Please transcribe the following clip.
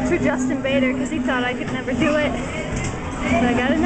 for Justin Bader because he thought I could never do it. But I gotta